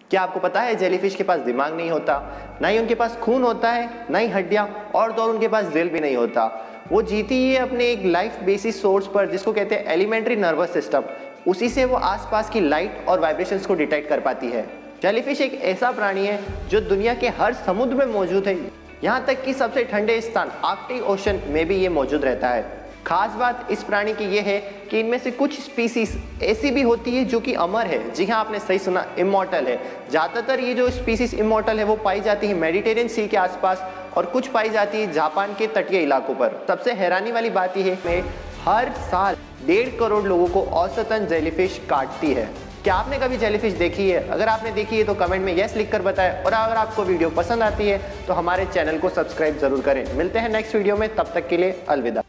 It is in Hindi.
क्या आपको पता है जेलीफिश के पास दिमाग नहीं होता, ना ही उनके पास खून होता है, ना ही हड्डियां, और तो और उनके पास दिल भी नहीं होता। वो जीती है अपने एक लाइफ बेसिस सोर्स पर जिसको कहते हैं एलिमेंट्री नर्वस सिस्टम। उसी से वो आसपास की लाइट और वाइब्रेशंस को डिटेक्ट कर पाती है। जेलीफिश एक ऐसा प्राणी है जो दुनिया के हर समुद्र में मौजूद है, यहाँ तक कि सबसे ठंडे स्थान आर्कटिक ओशन में भी ये मौजूद रहता है। खास बात इस प्राणी की ये है कि इनमें से कुछ स्पीसीज ऐसी भी होती है जो कि अमर है। जी हाँ, आपने सही सुना, इमॉर्टल है। ज़्यादातर ये जो स्पीसीज इमॉर्टल है वो पाई जाती है मेडिटेरियन सी के आसपास, और कुछ पाई जाती है जापान के तटीय इलाकों पर। सबसे हैरानी वाली बात यह है कि हर साल 1.5 करोड़ लोगों को औसतन जेलीफिश काटती है। क्या आपने कभी जेलीफिश देखी है? अगर आपने देखी है तो कमेंट में यस लिखकर बताएं, और अगर आपको वीडियो पसंद आती है तो हमारे चैनल को सब्सक्राइब जरूर करें। मिलते हैं नेक्स्ट वीडियो में, तब तक के लिए अलविदा।